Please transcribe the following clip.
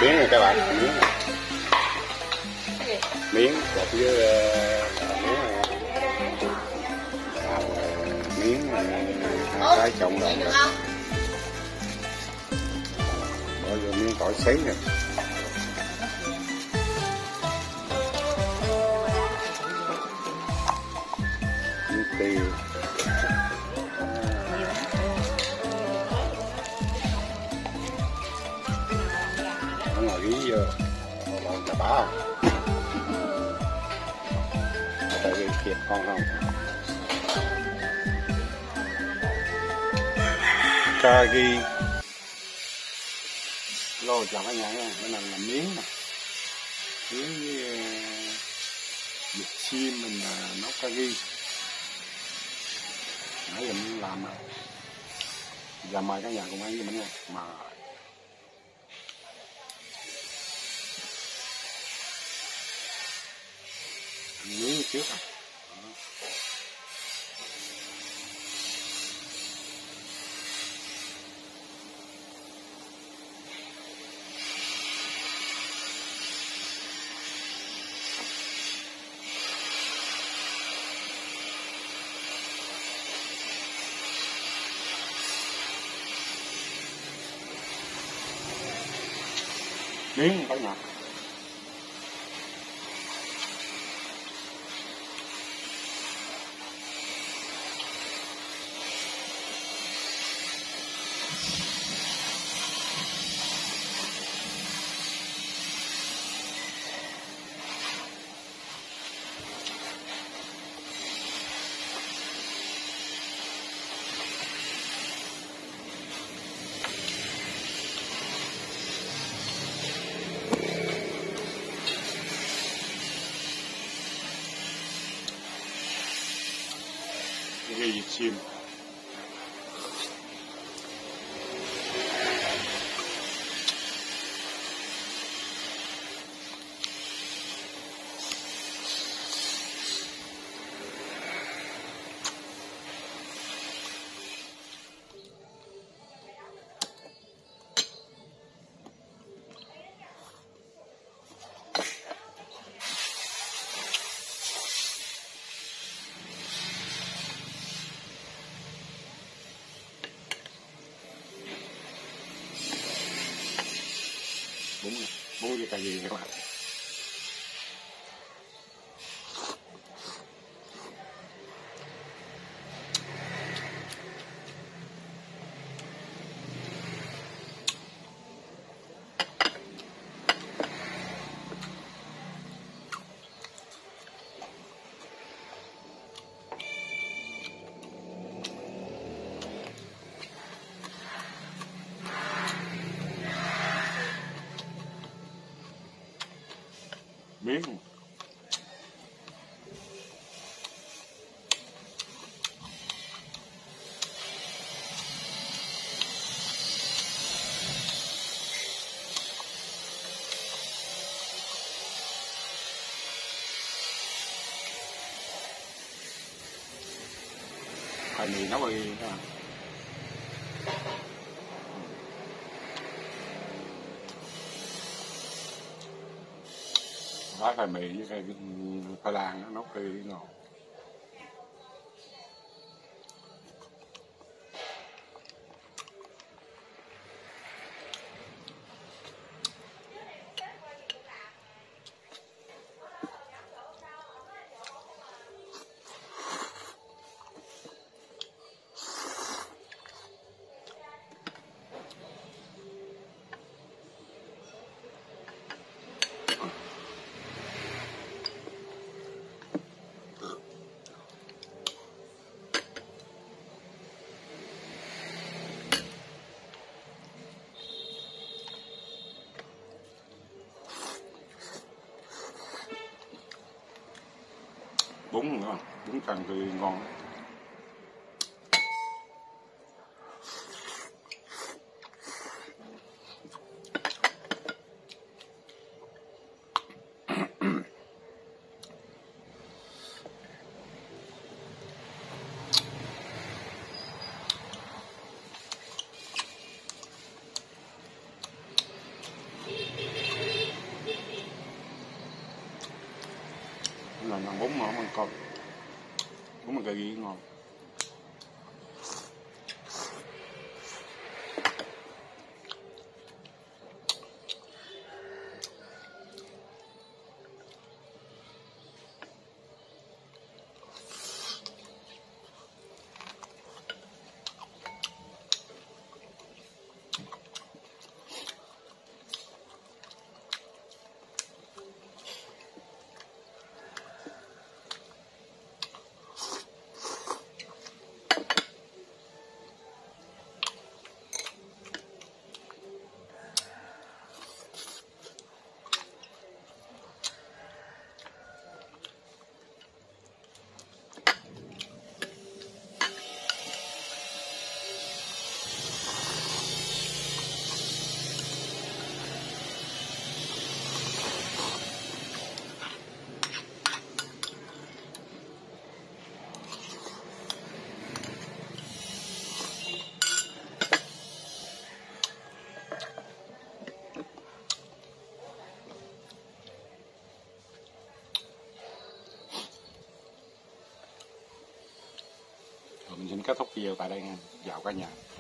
miếng này các bạn, miếng bột với miếng này, miếng hai cái trộn lộn rồi bỏ vô miếng tỏi xấy nè, miếng tiêu, nó ngồi ghí vô lộn chà bá không, tại vì kịp con không. Ca ghi lô chào cả nhà nha, cái này là miếng nè, miếng với vịt xiêm mình nấu ca ghi nãy giờ mình làm rồi. Giờ mời cả nhà cùng ăn với mình nha. Mà miếng trước à. Miếng cả nhà. Cái vịt xiêm bún với cà ri các bạn. Miếng khoai mì nấu đi các bạn. Khoai mì với cây khoai lang nó nấu cây ngon. Bún nữa, bún càng tươi ngon. là bún mỡ bằng con, bún bằng cà ri ngon. Mình xin kết thúc video tại đây nha. Chào cả nhà.